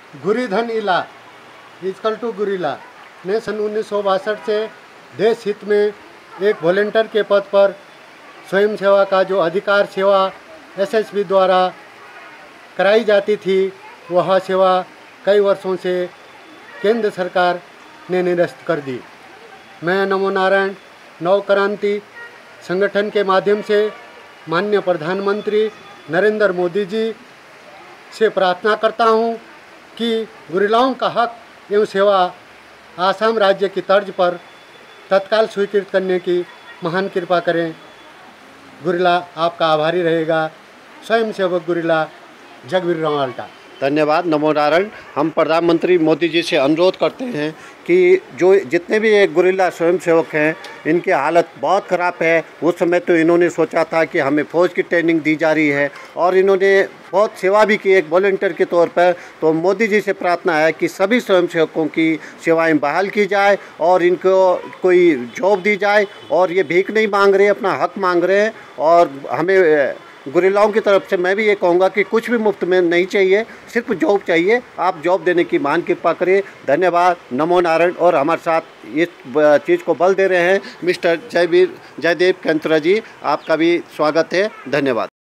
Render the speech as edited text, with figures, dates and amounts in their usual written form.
गुरीधन इला is equal to गुरीला ने सन 1962 से देश हित में एक वॉलेंटियर के पद पर स्वयं सेवा का जो अधिकार सेवा एसएसबी द्वारा कराई जाती थी, वह सेवा कई वर्षों से केंद्र सरकार ने निरस्त कर दी। मैं नमो नारायण नव क्रांति संगठन के माध्यम से माननीय प्रधानमंत्री नरेंद्र मोदी जी से प्रार्थना करता हूं कि गुरिल्लाओं का हक एवं सेवा आसाम राज्य की तर्ज पर तत्काल स्वीकृत करने की महान कृपा करें। गुरिल्ला आपका आभारी रहेगा। स्वयं सेवक गुरिल्ला जगवीर रावल्टा। धन्यवाद। नमो नारायण। हम प्रधानमंत्री मोदी जी से अनुरोध करते हैं कि जो जितने भी ये गुरिल्ला स्वयंसेवक हैं, इनकी हालत बहुत ख़राब है। उस समय तो इन्होंने सोचा था कि हमें फ़ौज की ट्रेनिंग दी जा रही है और इन्होंने बहुत सेवा भी की एक वॉलंटियर के तौर पर। तो मोदी जी से प्रार्थना है कि सभी स्वयंसेवकों की सेवाएं बहाल की जाए और इनको कोई जॉब दी जाए। और ये भीख नहीं मांग रहे, अपना हक मांग रहे हैं। और हमें गुरिल्लाओं की तरफ से मैं भी ये कहूँगा कि कुछ भी मुफ्त में नहीं चाहिए, सिर्फ जॉब चाहिए। आप जॉब देने की मान कृपा करिए। धन्यवाद। नमो नारायण। और हमारे साथ इस चीज़ को बल दे रहे हैं मिस्टर जयदेव कैंतुरा जी, आपका भी स्वागत है। धन्यवाद।